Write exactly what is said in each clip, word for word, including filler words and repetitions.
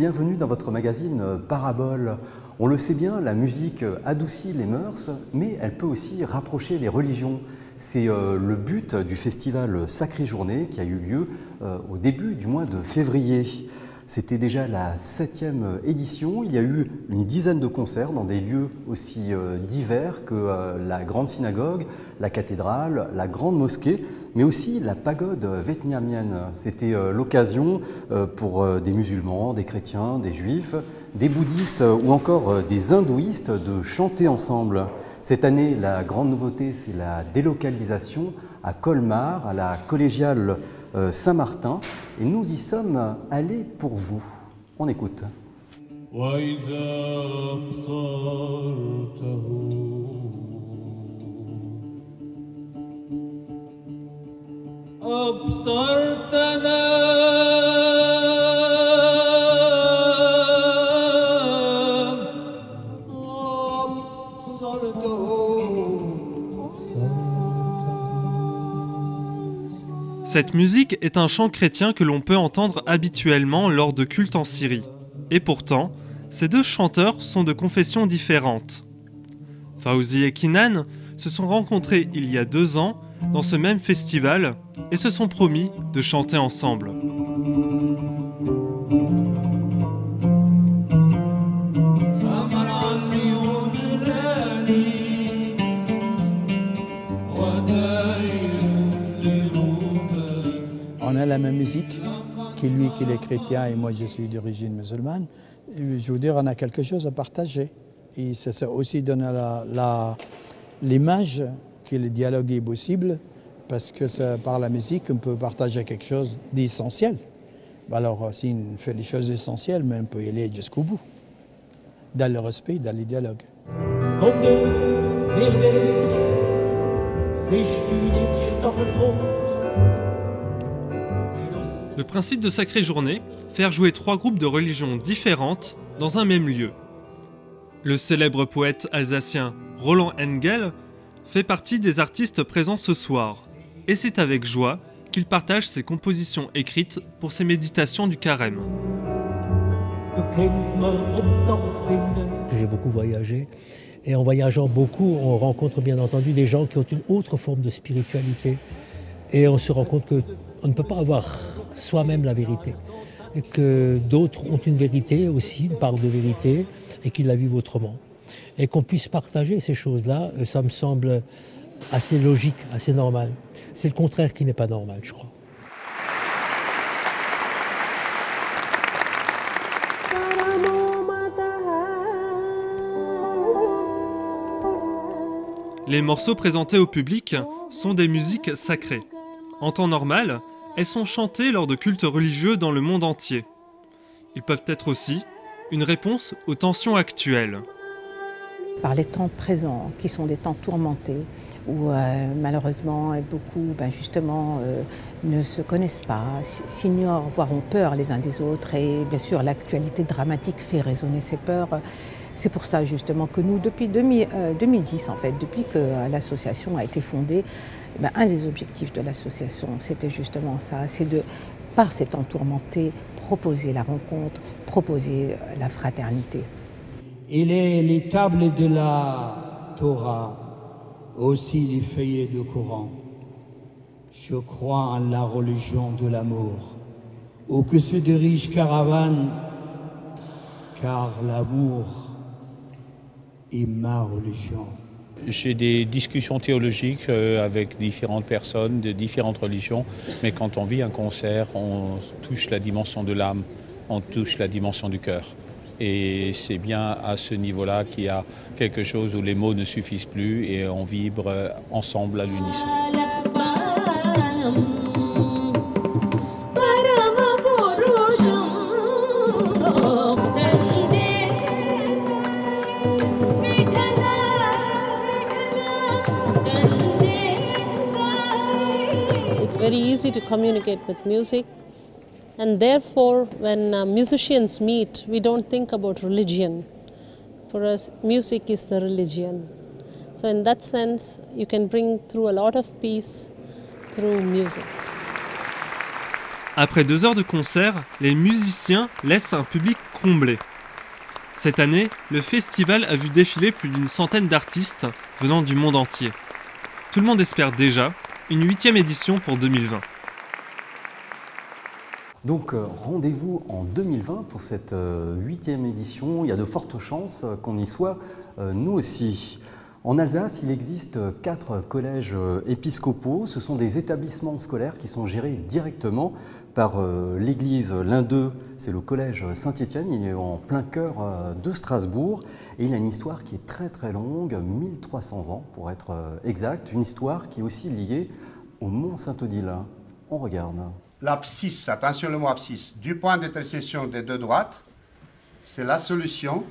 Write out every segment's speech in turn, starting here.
bienvenue dans votre magazine Parabole. On le sait bien, la musique adoucit les mœurs, mais elle peut aussi rapprocher les religions. C'est euh, le but du festival Sacrée Journée qui a eu lieu euh, au début du mois de février. C'était déjà la septième édition. Il y a eu une dizaine de concerts dans des lieux aussi euh, divers que euh, la grande synagogue, la cathédrale, la grande mosquée, mais aussi la pagode vietnamienne. C'était euh, l'occasion euh, pour euh, des musulmans, des chrétiens, des juifs, des bouddhistes euh, ou encore euh, des hindouistes de chanter ensemble. Cette année, la grande nouveauté, c'est la délocalisation à Colmar, à la collégiale euh, Saint-Martin. Et nous y sommes allés pour vous. On écoute. Cette musique est un chant chrétien que l'on peut entendre habituellement lors de cultes en Syrie. Et pourtant, ces deux chanteurs sont de confessions différentes. Fawzi et Kinan se sont rencontrés il y a deux ans dans ce même festival et se sont promis de chanter ensemble. On a la même musique, qui lui qui est chrétien et moi je suis d'origine musulmane. Et je veux dire, on a quelque chose à partager. Et ça, ça aussi donne l'image que le dialogue est possible, parce que ça, par la musique, on peut partager quelque chose d'essentiel. Alors, si on fait les choses essentielles, mais on peut y aller jusqu'au bout, dans le respect, dans les dialogues. Le principe de Sacrée Journée, faire jouer trois groupes de religions différentes dans un même lieu. Le célèbre poète alsacien Roland Engel fait partie des artistes présents ce soir. Et c'est avec joie qu'il partage ses compositions écrites pour ses méditations du carême. J'ai beaucoup voyagé. Et en voyageant beaucoup, on rencontre bien entendu des gens qui ont une autre forme de spiritualité. Et on se rend compte qu'on ne peut pas avoir soi-même la vérité. Et que d'autres ont une vérité aussi, une part de vérité, et qu'ils la vivent autrement. Et qu'on puisse partager ces choses-là, ça me semble assez logique, assez normal. C'est le contraire qui n'est pas normal, je crois. Les morceaux présentés au public sont des musiques sacrées. En temps normal, elles sont chantées lors de cultes religieux dans le monde entier. Ils peuvent être aussi une réponse aux tensions actuelles. Par les temps présents, qui sont des temps tourmentés, où euh, malheureusement beaucoup ben justement euh, ne se connaissent pas, s'ignorent, voire ont peur les uns des autres, et bien sûr l'actualité dramatique fait résonner ces peurs. C'est pour ça justement que nous, depuis deux mille dix, en fait, depuis que l'association a été fondée, ben, un des objectifs de l'association, c'était justement ça, c'est de, par ces temps tourmentés, proposer la rencontre, proposer la fraternité. Il est les tables de la Torah, aussi les feuillets de Coran. Je crois en la religion de l'amour, où que se dirige caravane, car l'amour est ma religion. J'ai des discussions théologiques avec différentes personnes de différentes religions, mais quand on vit un concert, on touche la dimension de l'âme, on touche la dimension du cœur. Et c'est bien à ce niveau-là qu'il y a quelque chose où les mots ne suffisent plus et on vibre ensemble à l'unisson. It's very easy to communicate with music, and therefore when uh, musicians meet, we don't think about religion. For us, music is the religion. So in that sense, you can bring through a lot of peace through music. Après deux heures de concert, les musiciens laissent un public comblé. Cette année, le festival a vu défiler plus d'une centaine d'artistes venant du monde entier. Tout le monde espère déjà une huitième édition pour deux mille vingt. Donc euh, rendez-vous en deux mille vingt pour cette euh, huitième édition. Il y a de fortes chances qu'on y soit, euh, nous aussi. En Alsace, il existe quatre collèges euh, épiscopaux. Ce sont des établissements scolaires qui sont gérés directement par euh, l'Église. L'un d'eux, c'est le collège Saint-Étienne. Il est en plein cœur euh, de Strasbourg. Et il a une histoire qui est très très longue, mille trois cents ans pour être euh, exact. Une histoire qui est aussi liée au mont Saint-Odile. On regarde. L'abscisse, attention le mot abscisse, du point d'intersection des deux droites, c'est la solution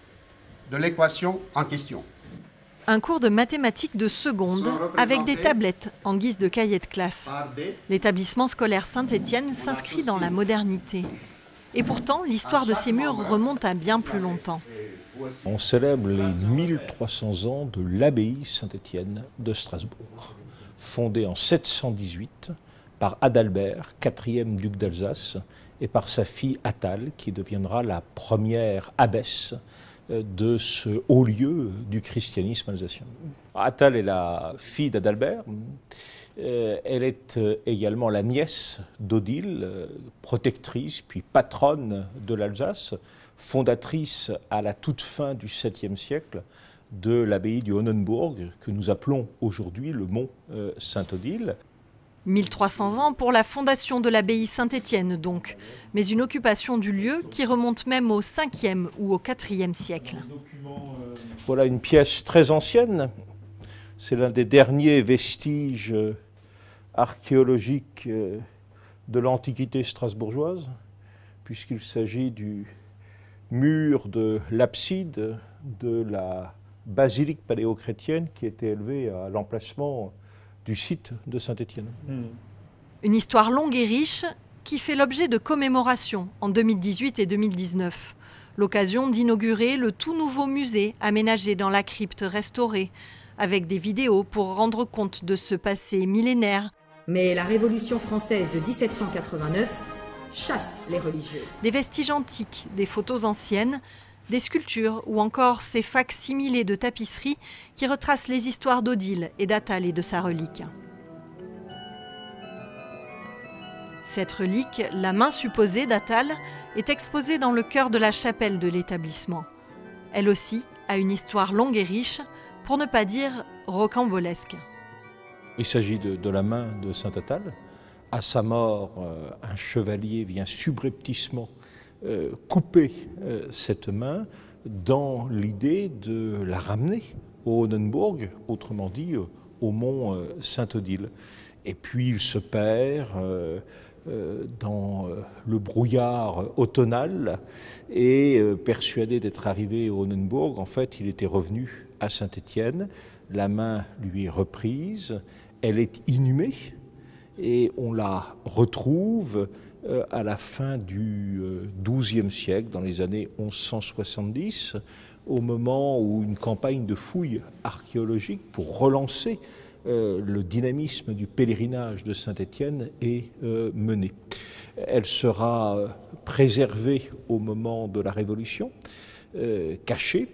de l'équation en question. Un cours de mathématiques de seconde avec des tablettes en guise de cahier de classe. L'établissement scolaire Saint-Étienne s'inscrit dans la modernité. Et pourtant, l'histoire de ces murs remonte à bien plus longtemps. On célèbre les mille trois cents ans de l'abbaye Saint-Étienne de Strasbourg, fondée en sept cent dix-huit par Adalbert, quatrième duc d'Alsace, et par sa fille Athale, qui deviendra la première abbesse de ce haut lieu du christianisme alsacien. Athale est la fille d'Adalbert. Elle est également la nièce d'Odile, protectrice puis patronne de l'Alsace, fondatrice à la toute fin du septième siècle de l'abbaye du Hohenbourg, que nous appelons aujourd'hui le mont Saint-Odile. mille trois cents ans pour la fondation de l'abbaye Saint-Étienne donc, mais une occupation du lieu qui remonte même au cinquième ou au quatrième siècle. Voilà une pièce très ancienne, c'est l'un des derniers vestiges archéologiques de l'Antiquité strasbourgeoise, puisqu'il s'agit du mur de l'abside de la basilique paléochrétienne qui était élevée à l'emplacement du site de Saint-Étienne. Une histoire longue et riche qui fait l'objet de commémorations en deux mille dix-huit et deux mille dix-neuf. L'occasion d'inaugurer le tout nouveau musée aménagé dans la crypte restaurée, avec des vidéos pour rendre compte de ce passé millénaire. Mais la Révolution française de mille sept cent quatre-vingt-neuf chasse les religieuses. Des vestiges antiques, des photos anciennes, des sculptures ou encore ces fac-similés de tapisseries qui retracent les histoires d'Odile et d'Athale et de sa relique. Cette relique, la main supposée d'Athale, est exposée dans le cœur de la chapelle de l'établissement. Elle aussi a une histoire longue et riche, pour ne pas dire rocambolesque. Il s'agit de, de la main de saint Athale. À sa mort, euh, un chevalier vient subrepticement Euh, couper euh, cette main dans l'idée de la ramener au Hohenbourg, autrement dit euh, au mont euh, Saint-Odile. Et puis il se perd euh, euh, dans euh, le brouillard automnal et euh, persuadé d'être arrivé au Hohenbourg, en fait il était revenu à Saint-Étienne, la main lui est reprise, elle est inhumée et on la retrouve à la fin du douzième siècle, dans les années mille cent soixante-dix, au moment où une campagne de fouilles archéologiques pour relancer euh, le dynamisme du pèlerinage de Saint-Étienne est euh, menée. Elle sera préservée au moment de la Révolution, euh, cachée,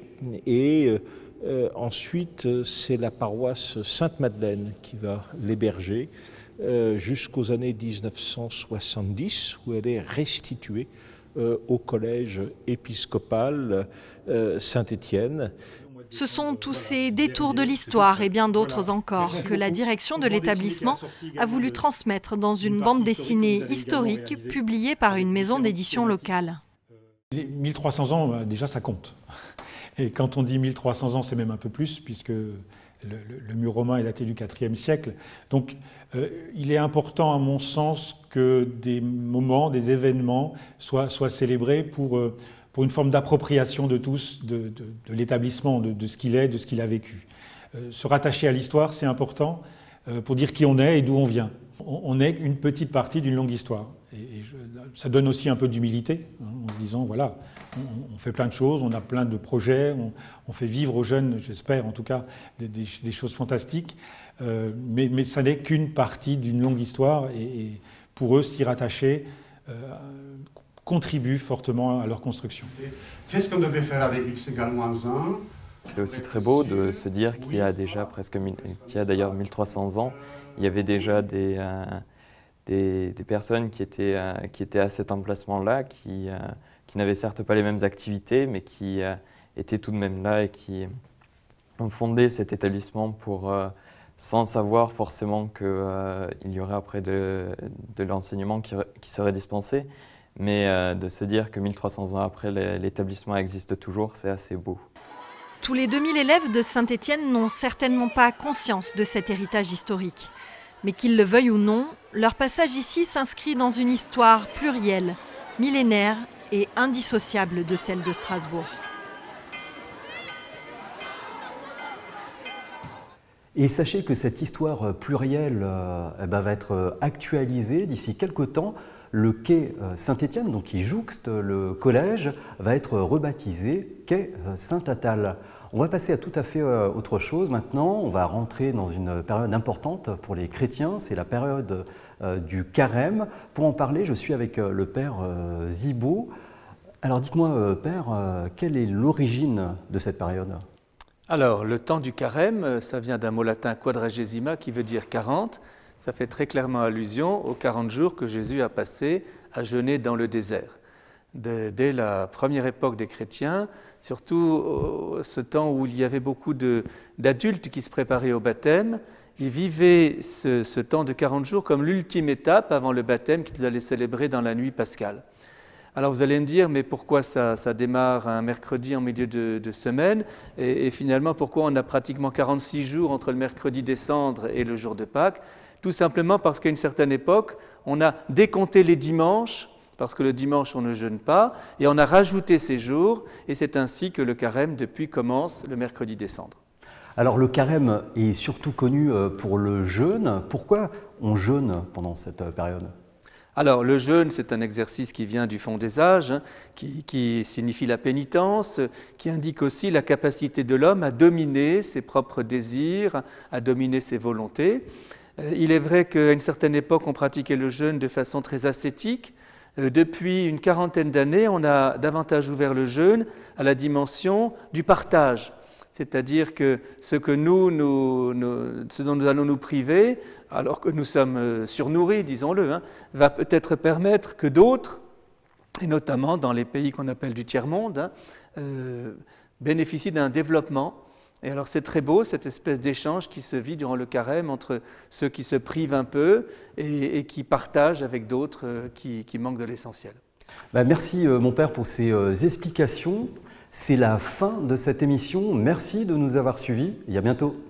et euh, ensuite c'est la paroisse Sainte-Madeleine qui va l'héberger, Euh, jusqu'aux années mille neuf cent soixante-dix, où elle est restituée euh, au collège épiscopal euh, Saint-Étienne. Ce sont tous ces détours de l'histoire et bien d'autres encore que la direction de l'établissement a voulu transmettre dans une bande dessinée historique publiée par une maison d'édition locale. Les mille trois cents ans, déjà ça compte. Et quand on dit mille trois cents ans, c'est même un peu plus, puisque Le, le, le mur romain est daté du quatrième siècle. Donc euh, il est important, à mon sens, que des moments, des événements soient, soient célébrés pour, euh, pour une forme d'appropriation de tous de, de, de l'établissement, de, de ce qu'il est, de ce qu'il a vécu. Euh, se rattacher à l'histoire, c'est important euh, pour dire qui on est et d'où on vient. On, on est une petite partie d'une longue histoire. Et, et je, ça donne aussi un peu d'humilité, hein, en se disant, voilà, on, on fait plein de choses, on a plein de projets, on, on fait vivre aux jeunes, j'espère en tout cas, des, des, des choses fantastiques, euh, mais, mais ça n'est qu'une partie d'une longue histoire, et, et pour eux, s'y rattacher, euh, contribuent fortement à leur construction. Qu'est-ce qu'on devait faire avec x égale moins un? C'est aussi très beau de se dire qu'il y a déjà presque, qu'il y a d'ailleurs mille trois cents ans, il y avait déjà des, euh, des, des personnes qui étaient, euh, qui étaient à cet emplacement-là, qui, euh, qui n'avaient certes pas les mêmes activités, mais qui euh, étaient tout de même là et qui ont fondé cet établissement pour, euh, sans savoir forcément qu'il euh, y aurait après de, de l'enseignement qui, qui serait dispensé, mais euh, de se dire que mille trois cents ans après, l'établissement existe toujours, c'est assez beau. Tous les deux mille élèves de Saint-Étienne n'ont certainement pas conscience de cet héritage historique. Mais qu'ils le veuillent ou non, leur passage ici s'inscrit dans une histoire plurielle, millénaire et indissociable de celle de Strasbourg. Et sachez que cette histoire plurielle euh, eh ben, va être actualisée d'ici quelques temps. Le quai Saint-Étienne, donc qui jouxte le collège, va être rebaptisé quai Saint-Attal. On va passer à tout à fait autre chose maintenant. On va rentrer dans une période importante pour les chrétiens, c'est la période du carême. Pour en parler, je suis avec le père Zibaud. Alors dites-moi, père, quelle est l'origine de cette période ? Alors, le temps du carême, ça vient d'un mot latin quadragesima qui veut dire quarante. Ça fait très clairement allusion aux quarante jours que Jésus a passé à jeûner dans le désert. De, dès la première époque des chrétiens, surtout ce temps où il y avait beaucoup d'adultes qui se préparaient au baptême, ils vivaient ce, ce temps de quarante jours comme l'ultime étape avant le baptême qu'ils allaient célébrer dans la nuit pascale. Alors vous allez me dire, mais pourquoi ça, ça démarre un mercredi en milieu de, de semaine et, et finalement pourquoi on a pratiquement quarante-six jours entre le mercredi des cendres et le jour de Pâques? Tout simplement parce qu'à une certaine époque, on a décompté les dimanches, parce que le dimanche on ne jeûne pas, et on a rajouté ces jours, et c'est ainsi que le carême depuis commence le mercredi des cendres. Alors le carême est surtout connu pour le jeûne. Pourquoi on jeûne pendant cette période ? Alors le jeûne, c'est un exercice qui vient du fond des âges, hein, qui, qui signifie la pénitence, qui indique aussi la capacité de l'homme à dominer ses propres désirs, à dominer ses volontés. Il est vrai qu'à une certaine époque, on pratiquait le jeûne de façon très ascétique. Depuis une quarantaine d'années, on a davantage ouvert le jeûne à la dimension du partage. C'est-à-dire que ce, que nous, nous, nous, ce dont nous allons nous priver, alors que nous sommes surnourris, disons-le, hein, va peut-être permettre que d'autres, et notamment dans les pays qu'on appelle du tiers-monde, hein, euh, bénéficient d'un développement. Et alors c'est très beau, cette espèce d'échange qui se vit durant le carême entre ceux qui se privent un peu et, et qui partagent avec d'autres euh, qui, qui manquent de l'essentiel. Bah, merci euh, mon père pour ces euh, explications. C'est la fin de cette émission. Merci de nous avoir suivis et à bientôt.